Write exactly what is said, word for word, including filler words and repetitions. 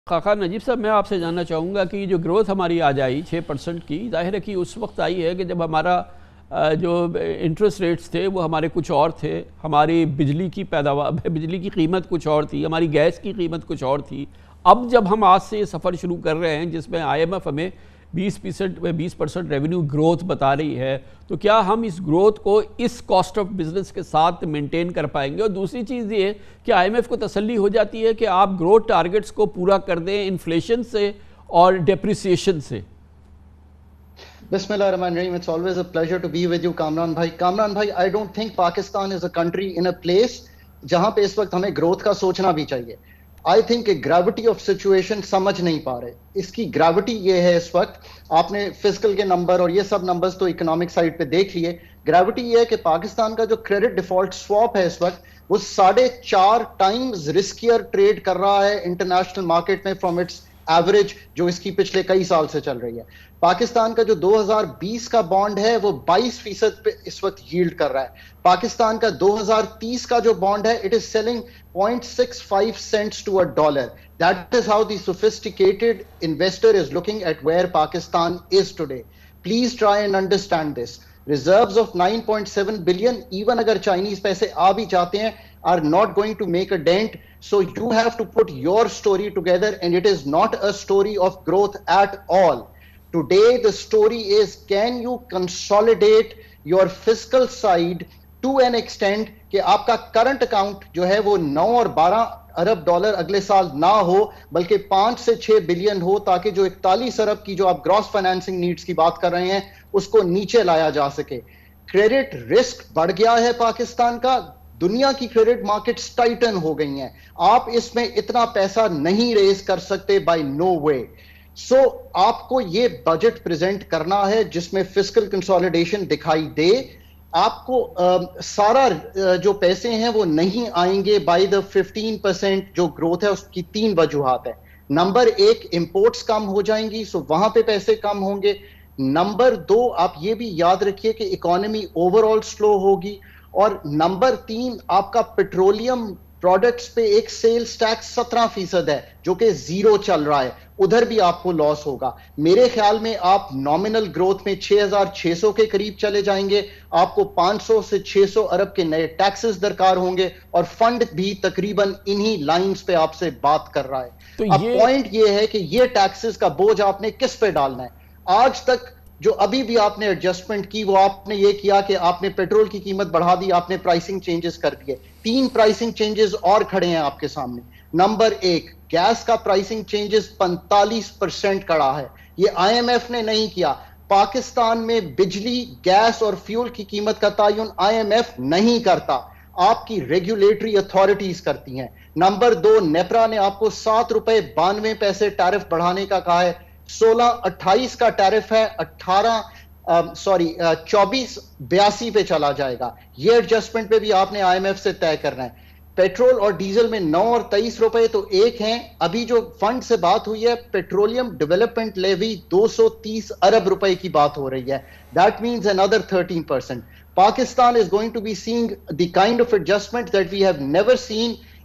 خاقان نجیب صاحب، میں آپ سے جاننا چاہوں گا کہ جو گروتھ ہماری آج آئی چھ پرسنٹ کی، ظاہر ہے کہ اس وقت آئی ہے کہ جب ہمارا جو انٹرسٹ ریٹس تھے وہ ہمارے کچھ اور تھے، ہماری بجلی کی پیداوار بجلی کی قیمت کچھ اور تھی، ہماری گیس کی قیمت کچھ اور تھی۔ اب جب ہم آج سے یہ سفر شروع کر رہے ہیں جس میں آئی ایم ایف ہمیں بیس فیصد بیس پرسنٹ ریونیو گروتھ بتا رہی ہے، تو کیا ہم اس گروتھ کو اس کاسٹ آف بزنس کے ساتھ مینٹین کر پائیں گے؟ اور دوسری چیز یہ ہے کہ آئی ایم ایف کو تسلی ہو جاتی ہے کہ آپ گروتھ ٹارگٹس کو پورا کر دیں انفلیشن سے اور ڈیپریسیشن سے۔ بسم اللہ الرحمن الرحیم. It's always a pleasure to be with you, Kamran بھائی. کامران بھائی, I don't think Pakistan is a country in a place جہاں پہ اس وقت ہمیں گروتھ کا سوچنا بھی چاہیے. آئی تھنک کہ گریوٹی آف سچویشن سمجھ نہیں پا رہے. اس کی گریوٹی یہ ہے اس وقت, آپ نے فسکل کے نمبر اور یہ سب نمبرز تو اکنامک سائڈ پہ دیکھ لیے. گریوٹی یہ ہے کہ پاکستان کا جو کریڈٹ ڈیفالٹ سواپ ہے اس وقت وہ ساڑھے چار ٹائمز رسکیئر ٹریڈ کر رہا ہے انٹرنیشنل مارکیٹ میں فرام اٹس ایوریج جو اس کی پچھلے کئی سال سے چل رہی ہے. پاکستان کا جو دو ہزار بیس کا بانڈ ہے وہ بائیس فیصد پہ اس وقت ییلڈ کر رہا ہے. پاکستان کا دو ہزار تیس کا جو بانڈ ہے it is selling zero point six five cents to a dollar. That is how the sophisticated investor is looking at where Pakistan is today. Please try and understand this. Reserves of nine point seven billion, even اگر Chinese پیسے آ بھی جاتے ہیں, are not going to make a dent. So you have to put your story together and it is not a story of growth at all. Today the story is, can you consolidate your fiscal side to an extent کہ آپ کا current account جو ہے وہ نو اور بارہ ارب dollar اگلے سال نہ ہو بلکہ پانچ سے چھ بلین ہو, تاکہ جو اکتالیس ارب کی جو آپ گراس فائنینسنگ نیڈز کی بات کر رہے ہیں اس کو نیچے لایا جا سکے. کریڈٹ رسک بڑھ گیا ہے پاکستان کا, دنیا کی کریڈٹ مارکیٹس ٹائٹن ہو گئی ہیں, آپ اس میں اتنا پیسہ نہیں ریز کر سکتے by know way. So so, آپ کو یہ بجٹ پریزنٹ کرنا ہے جس میں فسکل کنسولیڈیشن دکھائی دے. آپ کو uh, سارا uh, جو پیسے ہیں وہ نہیں آئیں گے بائی دا ففٹین پرسینٹ جو گروتھ ہے. اس کی تین وجوہات ہیں. نمبر ایک, امپورٹس کم ہو جائیں گی, سو so وہاں پہ پیسے کم ہوں گے. نمبر دو, آپ یہ بھی یاد رکھیے کہ اکانومی اوور آل سلو ہوگی. اور نمبر تین, آپ کا پیٹرولیم پروڈکٹس پہ ایک سیلز ٹیکس سترہ فیصد ہے جو کہ زیرو چل رہا ہے, ادھر بھی آپ کو لاس ہوگا. میرے خیال میں آپ نامنل گروتھ میں چھ ہزار چھ سو کے قریب چلے جائیں گے. آپ کو پانچ سو سے چھ سو ارب کے نئے ٹیکسز درکار ہوں گے اور فنڈ بھی تقریباً انہی لائنز پہ آپ سے بات کر رہا ہے. اب پوائنٹ یہ ہے کہ یہ ٹیکسز کا بوجھ آپ نے کس پہ ڈالنا ہے. آج تک جو ابھی بھی آپ نے ایڈجسٹمنٹ کی وہ آپ نے یہ کیا کہ آپ نے پیٹرول کی قیمت بڑھا دی, آپ نے پرائسنگ چینجز کر دیے. تین پرائسنگ چینجز اور کھڑے ہیں آپ کے سامنے. نمبر ایک, گیس کا پرائسنگ چینجز پینتالیس پرسنٹ کڑا ہے, یہ آئی ایم ایف نے نہیں کیا. پاکستان میں بجلی, گیس اور فیول کی قیمت کا تعین آئی ایم ایف نہیں کرتا, آپ کی ریگولیٹری اتھارٹیز کرتی ہیں. نمبر دو, نیپرا نے آپ کو سات روپے بانوے پیسے ٹیرف بڑھانے کا کہا ہے. سولہ اٹھائیس کا ٹیرف ہے, اٹھارہ سوری چوبیس بیاسی پہ چلا جائے گا. یہ ایڈجسٹمنٹ پہ بھی آپ نے آئی ایم ایف سے طے کرنا ہے. پیٹرول اور ڈیزل میں نو اور تیئیس روپے تو ایک ہیں. ابھی جو فنڈ سے بات ہوئی ہے, پیٹرولیم ڈیولپمنٹ لیوی دو سو تیس ارب روپے کی بات ہو رہی ہے. That means another thirteen percent. Pakistan is going to be seeing the kind of adjustment that we have never seen